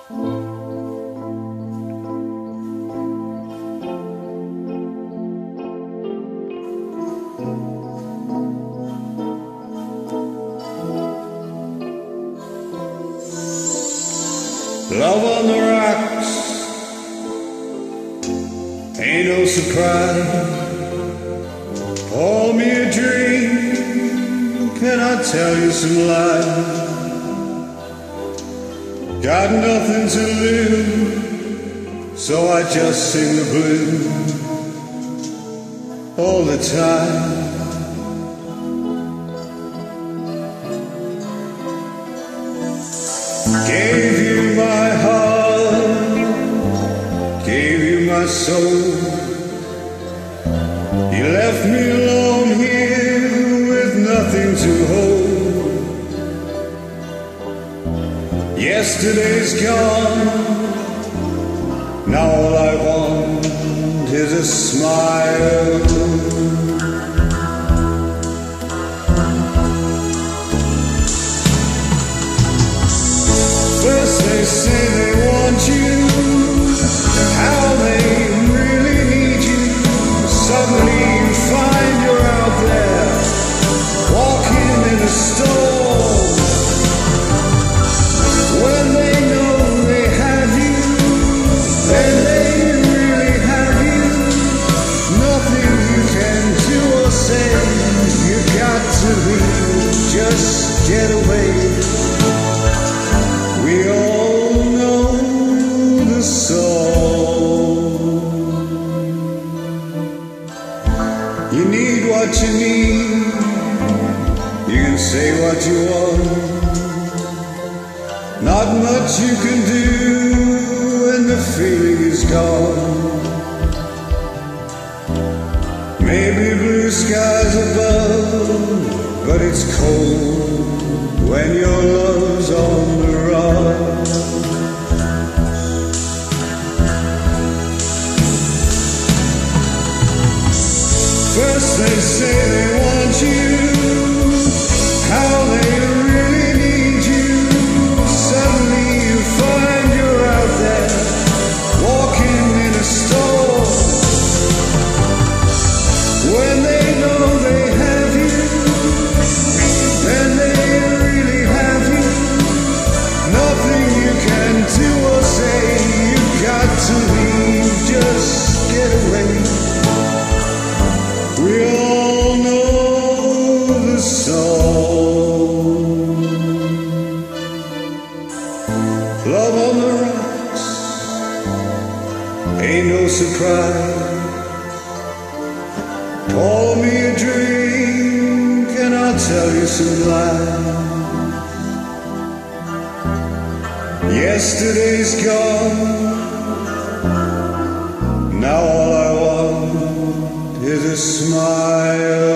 Love on the rocks, ain't no surprise. Pour me a drink, can I tell you some lies? Got nothing to lose, so I just sing the blues all the time. Gave you my heart, gave you my soul. You left me alone here with nothing to hold. Yesterday's gone, now all I want is a smile. First they say they want you, how they really need you. Suddenly you find you're out there, walking in a store. When they know they have you, and they really have you, nothing you can do or say. You got to leave, just get away. We all know the song. You need what you need, you can say what you want. Not much you can do when the feeling is gone. Maybe blue skies above, but it's cold when your love's on the run. First they say they want you, how they really need you. Suddenly you find you're out there, walking in a store. When they know they have you, and they really have you, nothing you can do or say. You got to leave, just get away. We all know the song. Love on the rocks, ain't no surprise. Pour me a drink and I'll tell you some lies. Yesterday's gone, now all I want is a smile.